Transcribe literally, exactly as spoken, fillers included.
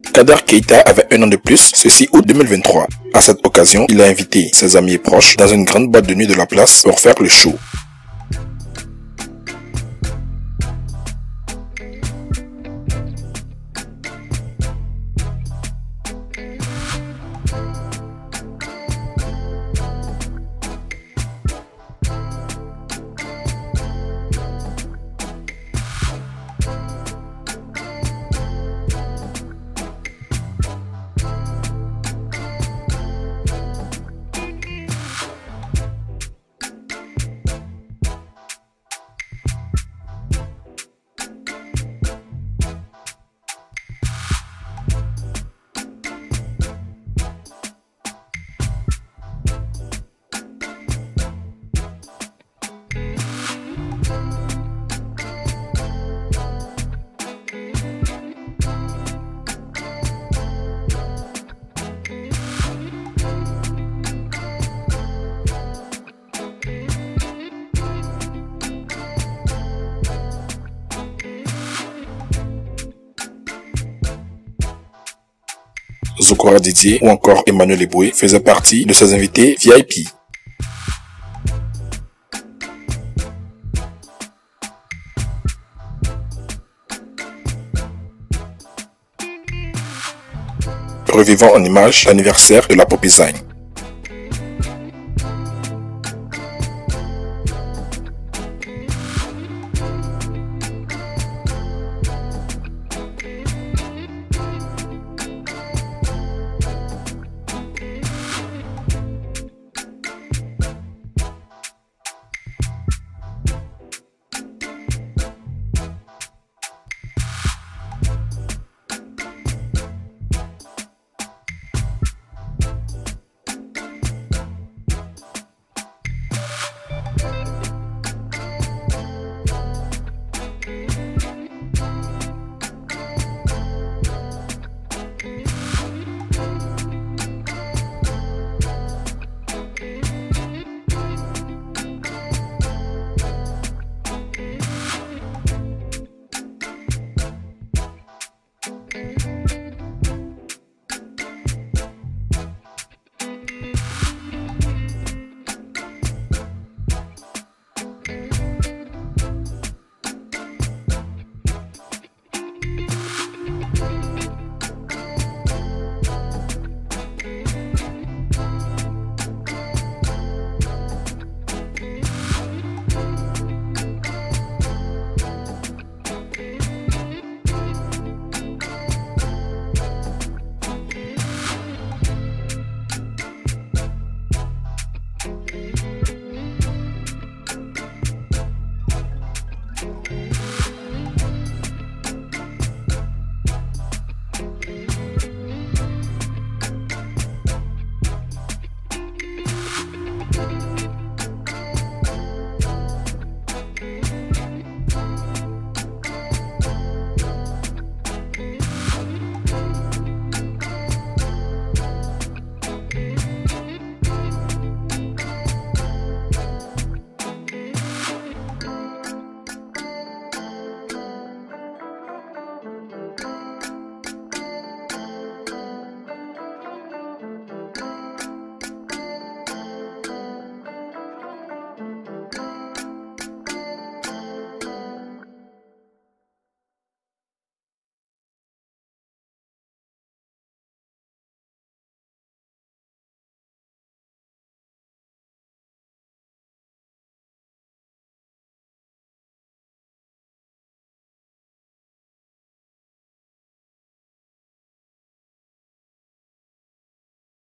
Kader Keita avait un an de plus, ceci août deux mille vingt-trois. À cette occasion, il a invité ses amis et proches dans une grande boîte de nuit de la place pour faire le show. Zokora Didier ou encore Emmanuel Eboué faisaient partie de ses invités V I P. Revivant en images l'anniversaire de la pop design.